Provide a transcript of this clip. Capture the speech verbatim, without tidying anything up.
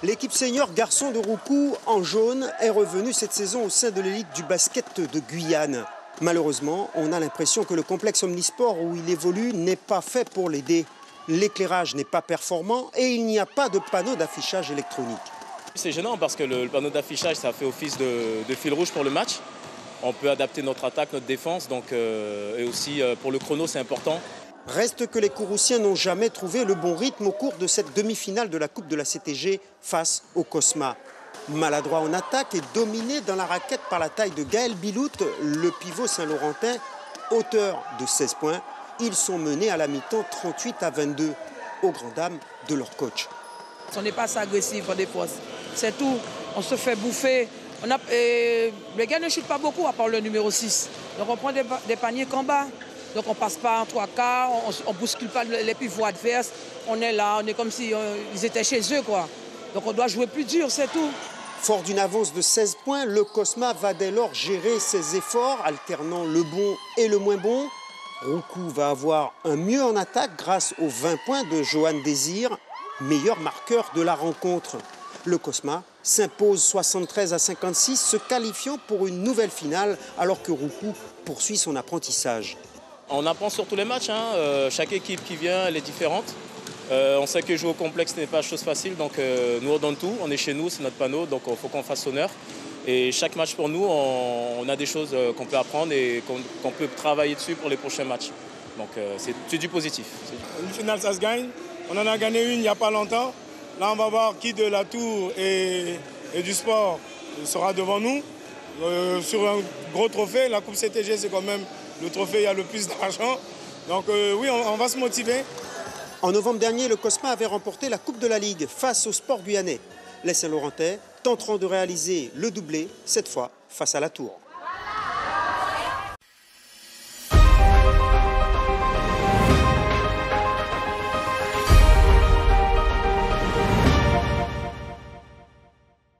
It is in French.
L'équipe senior garçon de Roucou en jaune est revenue cette saison au sein de l'élite du basket de Guyane. Malheureusement, on a l'impression que le complexe omnisport où il évolue n'est pas fait pour l'aider. L'éclairage n'est pas performant et il n'y a pas de panneau d'affichage électronique. C'est gênant parce que le, le panneau d'affichage, ça fait office de, de fil rouge pour le match. On peut adapter notre attaque, notre défense, donc, euh, et aussi euh, pour le chrono, c'est important. Reste que les Kouroussiens n'ont jamais trouvé le bon rythme au cours de cette demi-finale de la Coupe de la C T G face au Cosma. Maladroit en attaque et dominé dans la raquette par la taille de Gaël Bilout, le pivot saint-laurentain, auteur de seize points, ils sont menés à la mi-temps trente-huit à vingt-deux, aux grandes dames de leur coach. On n'est pas assez agressif en défense, c'est tout. On se fait bouffer. On a, et les gars ne chutent pas beaucoup à part le numéro six. Donc on prend des, des paniers qu'en bas. Donc on ne passe pas en trois quarts, on ne bouscule pas les pivots adverses. On est là, on est comme si euh, ils étaient chez eux, quoi. Donc on doit jouer plus dur, c'est tout. Fort d'une avance de seize points, le Cosma va dès lors gérer ses efforts, alternant le bon et le moins bon. Roucou va avoir un mieux en attaque grâce aux vingt points de Johan Désir, meilleur marqueur de la rencontre. Le Cosma s'impose soixante-treize à cinquante-six, se qualifiant pour une nouvelle finale alors que Roucou poursuit son apprentissage. On apprend sur tous les matchs, hein. euh, chaque équipe qui vient, elle est différente. Euh, on sait que jouer au complexe n'est pas chose facile, donc euh, nous on donne tout, on est chez nous, c'est notre panneau, donc il faut qu'on fasse honneur. Et chaque match pour nous, on, on a des choses qu'on peut apprendre et qu'on qu'on peut travailler dessus pour les prochains matchs. Donc euh, c'est du positif. Une finale, ça se gagne. On en a gagné une il n'y a pas longtemps. Là, on va voir qui de la Tour et, et du sport sera devant nous. Euh, sur un gros trophée, la Coupe C T G, c'est quand même le trophée, il y a le plus d'argent. Donc euh, oui, on, on va se motiver. En novembre dernier, le Cosma avait remporté la Coupe de la Ligue face au Sport guyanais. Les Saint-Laurentais tenteront de réaliser le doublé, cette fois face à la Tour.